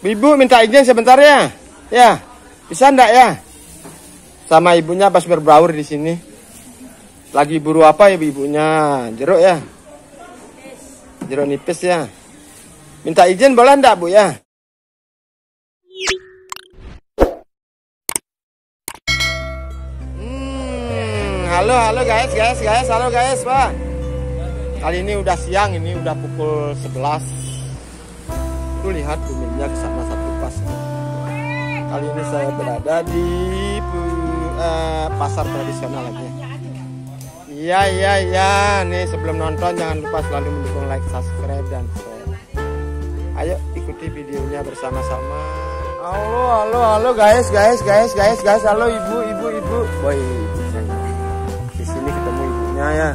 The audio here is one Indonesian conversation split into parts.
Ibu minta izin sebentar ya. Ya, bisa enggak ya? Sama ibunya pas berbaur di sini. Lagi buru apa ya ibunya? Jeruk ya? Jeruk nipis ya. Minta izin boleh enggak Bu ya? Halo guys, halo guys, Pak. Kali ini udah siang, ini udah pukul 11. Tuh lihat bumilnya ke sana satu pas. Kali ini saya berada di pasar tradisional lagi. Iya. Nih sebelum nonton jangan lupa selalu mendukung, like, subscribe dan share. Ayo ikuti videonya bersama-sama. Halo guys. Halo ibu. Boy, di sini ketemu ibunya ya.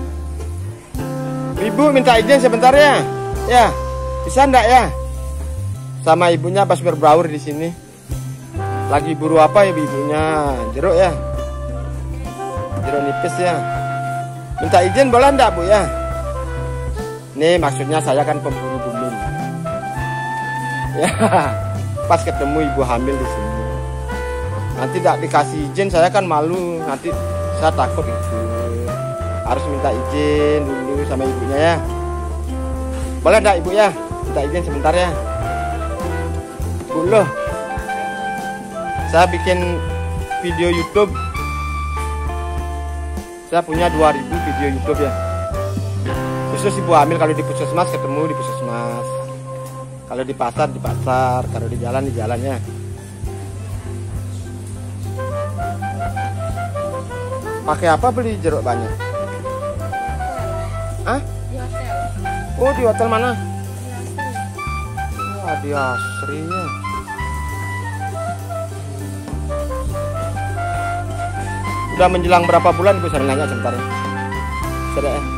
Ibu minta izin sebentar ya. Ya, bisa enggak ya? Sama ibunya pas berbaur di sini. Lagi buru apa ya ibunya? Jeruk ya? Jeruk nipis ya? Minta izin boleh enggak Bu ya? Nih maksudnya saya kan pemburu bumil. Ya, pas ketemu ibu hamil di sini. Nanti tidak dikasih izin saya kan malu. Nanti saya takut itu. Harus minta izin dulu sama ibunya ya. Boleh enggak ibu ya? Minta izin sebentar ya. Bu loh, saya bikin video YouTube. Saya punya 2000 video YouTube ya. Khusus ibu hamil, kalau di puskesmas ketemu di puskesmas. Kalau di pasar, kalau di jalan ya. Pakai apa beli jeruk banyak? Hah? Di hotel. Oh, di hotel mana? Wah, di Asrinya. Udah menjelang berapa bulan Bu? Saya nanya sebentar ya. Sudah ya?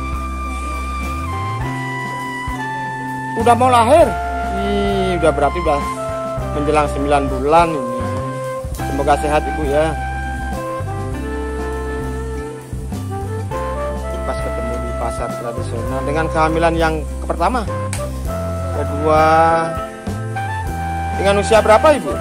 Udah mau lahir? Ih, udah berarti udah menjelang 9 bulan ini. Semoga sehat Ibu ya. Pas ketemu di pasar tradisional dengan kehamilan yang pertama, kedua, dengan usia berapa Ibu?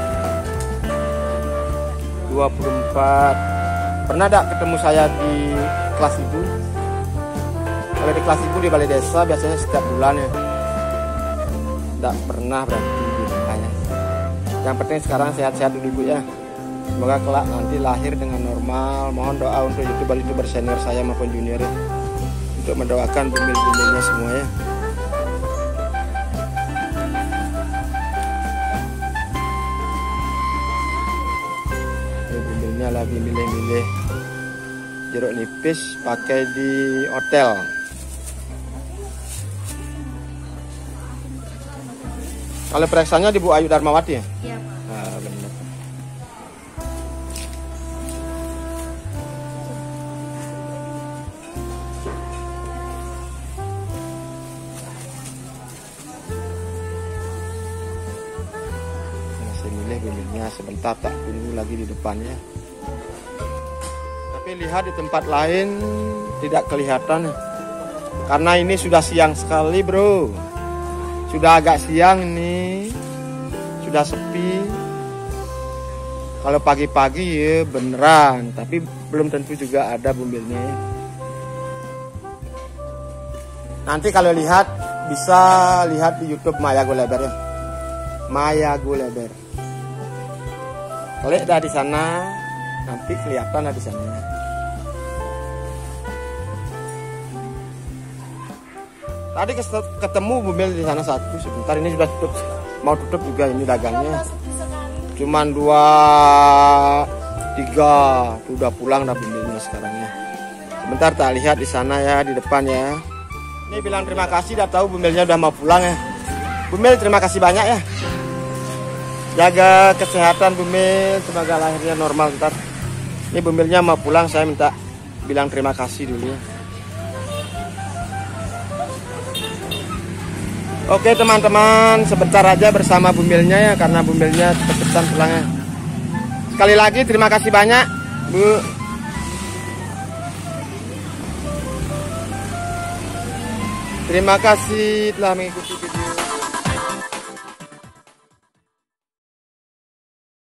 24. Pernah enggak ketemu saya di kelas ibu? Kalau di kelas ibu di balai desa biasanya setiap bulan ya. Enggak pernah berarti kayaknya. Yang penting sekarang sehat-sehat dulu Ibu ya. Semoga kelak nanti lahir dengan normal. Mohon doa untuk YouTuber senior saya maupun junior ya. Untuk mendoakan bumil-bumilnya semua ya. Bumilnya lagi milih-milih jeruk nipis pakai di hotel. Kalau periksanya di Bu Ayu Darmawati ya? Iya, Pak. Nah, benar. Masih milih bumilnya sebentar, tak tunggu lagi di depannya. Tapi lihat di tempat lain tidak kelihatan. Karena ini sudah siang sekali bro. Sudah agak siang ini. Sudah sepi. Kalau pagi-pagi ya beneran. Tapi belum tentu juga ada bumilnya. Nanti kalau lihat bisa lihat di YouTube Maya Guleber ya. Maya Guleber. Klik dah di sana. Nanti kelihatan dah di sana. Tadi ketemu bumil di sana satu, sebentar ini sudah tutup, mau tutup juga ini dagangnya. Cuman 2, 3, udah pulang dah bumilnya sekarang ya. Sebentar tak lihat di sana ya, di depan ya. Ini bilang terima kasih, udah tahu bumilnya udah mau pulang ya. Bumil terima kasih banyak ya. Jaga kesehatan bumil, semoga lahirnya normal ntar. Ini bumilnya mau pulang, saya minta bilang terima kasih dulu ya. Oke teman-teman, sebentar aja bersama bumilnya ya, karena bumilnya cepat-cepat pulangnya. Sekali lagi terima kasih banyak Bu. Terima kasih telah mengikuti video.